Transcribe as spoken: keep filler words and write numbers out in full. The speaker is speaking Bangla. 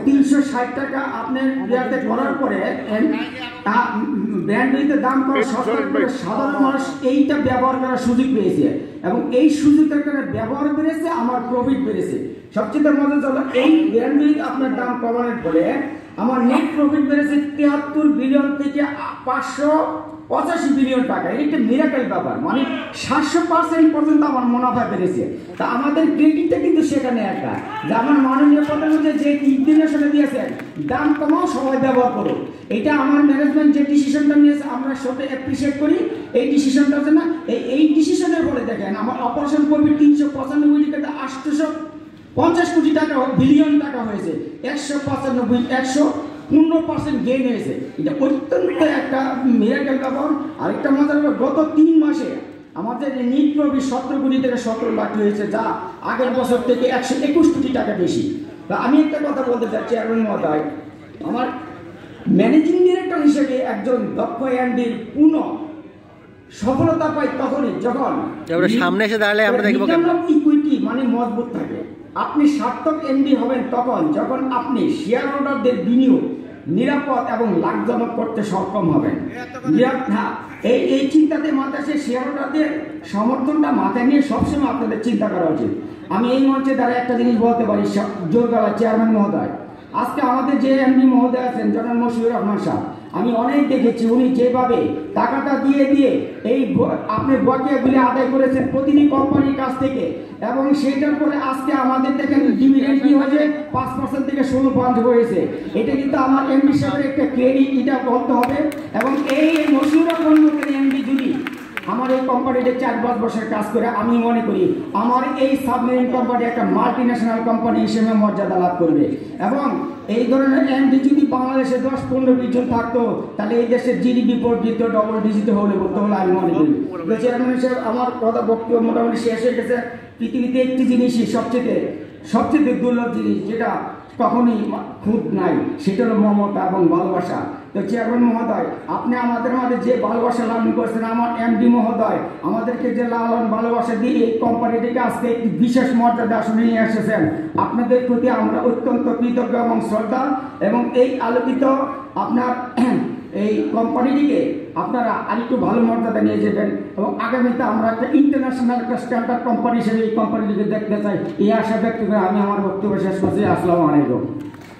তিনশো ষাট টাকা আপনার ইয়াতে করার পরে ব্র্যান্ডের দাম করা সরকার করে সাধারণ মানুষ এইটা ব্যবহার করার সুযোগ পেয়েছে এবং এই সুযোগের কারণে ব্যবহার বেড়েছে, আমার প্রফিট বেড়েছে। সবচেয়ে মজা হলো এই ব্র্যান্ডের আপনার দাম কমানোর পরে আমার নেট প্রফিট বেড়েছে তিয়াত্তর বিলিয়ন থেকে পাঁচশো পঁচাশি বিলিয়ন টাকা। এটা মিরাকেল ব্যাপার, মানে সাতশো পার্সেন্ট পর্যন্ত আমার মুনাফা বেড়েছে। তা আমাদের ক্রেডিটটা কিন্তু সেখানে একটা যে আমার মাননীয় প্রধানমন্ত্রী যে নির্দেশনা দিয়েছেন দাম কমাও, সবাই ব্যবহার করো, এটা আমার ম্যানেজমেন্ট যে ডিসিশনটা নিয়েছে আমরা সবাই অ্যাপ্রিসিয়েট করি। এই ডিসিশনটা হচ্ছে না এই এই ডিসিশনের ফলে দেখেন আমার অপারেশন প্রফিট তিনশো পঁচানব্বই টাকা আটশোশো পঞ্চাশ কোটি টাকা বিলিয়ন টাকা হয়েছে, একশো পঁচানব্বই একশো পনেরো পার্সেন্ট গেইন হয়েছে। এটা অত্যন্ত একটা মিরাকেল ব্যাপার। আরেকটা মজার ব্যাপার, গত তিন মাসে আমাদের নিট প্রফিট সতেরো কোটি থেকে সতেরো লাখ হয়েছে, যা আগের বছর থেকে একশো একুশ কোটি টাকা বেশি। তা আমি একটা কথা বলতে চাচ্ছি চেয়ারম্যান মহোদয়, আমার ম্যানেজিং ডিরেক্টর হিসেবে একজন দক্ষ এমডির পূর্ণ সফলতা পাই তখনই যখন সামনে এসে দাঁড়ালে আমরা দেখব ইকুইটি মানে মজবুত থাকে। আপনি সার্থক এমডি হবেন তখন যখন আপনি শেয়ার হোল্ডারদের বিনিয়োগ নিরাপদ এবং লাভজনক করতে সক্ষম হবেন। হ্যাঁ, এই এই চিন্তাতে মাথায় সে শেয়ার হোল্ডারদের সমর্থনটা মাথায় নিয়ে সবসময় আপনাদের চিন্তা করা উচিত। আমি এই মঞ্চে দ্বারা একটা জিনিস বলতে পারি জোর গলা, চেয়ারম্যান মহোদয়, আজকে আমাদের যে এমডি মহোদয় আছেন জনাব মশিউর রহমান সাহেব, আমি অনেক দেখেছি উনি যেভাবে টাকাটা দিয়ে দিয়ে এই আপনি বকেয়াগুলি আদায় করেছেন প্রতিটি কোম্পানির কাছ থেকে, এবং সেইটার পরে আজকে আমাদের দেখেন ডিভিডেন্ড কি হয়েছে পাঁচ পার্সেন্ট থেকে ষোলো পার্সেন্ট হয়েছে। এটা কিন্তু আমার এমডি সাহেবের একটা ক্রেডিট, এটা বলতে হবে। এবং এই মশিউর রহমান এমডি যদি আমার এই কোম্পানিতে চার পাঁচ বছর কাজ করে, আমি মনে করি আমার এই সাবমেরিন কোম্পানি একটা মাল্টি ন্যাশনাল কোম্পানি হিসেবে মর্যাদা লাভ করবে। এবং এই ধরনের এমডি যদি বাংলাদেশে দশ পনেরো বিশ জন থাকতো তাহলে এই দেশের জিডিপি বর্ধিত ডবল ডিজিট হলে বলতে হলে আমি মনে করি। চেয়ারম্যান হিসেবে আমার কথা বক্তব্য মোটামুটি শেষ হয়ে গেছে। পৃথিবীতে একটি জিনিসই সবচেয়ে সবচেয়ে দুর্লভ জিনিস যেটা কখনই খুব নাই, সেটা হলো মমতা এবং ভালোবাসা। তো চেয়ারম্যান মহোদয়, আপনি আমাদের মাঝে যে ভালোবাসা লালন করেছেন, আমার এমডি মহোদয় আমাদেরকে যে লালন ভালোবাসা দিয়ে এই কোম্পানিটিকে আজকে একটি বিশেষ মর্যাদা আসনে নিয়ে এসেছেন, আপনাদের প্রতি আমরা অত্যন্ত কৃতজ্ঞ এবং শ্রদ্ধা। এবং এই আলোকিত আপনার এই কোম্পানিটিকে আপনারা আরেকটু ভালো মর্যাদা নিয়ে যাবেন এবং আগামীতে আমরা একটা ইন্টারন্যাশনাল একটা স্ট্যান্ডার্ড কোম্পানি হিসেবে এই কোম্পানিটিকে দেখতে চাই। এই আশা ব্যক্ত করে আমি আমার বক্তব্য শেষ করছি। আসসালামু আলাইকুম।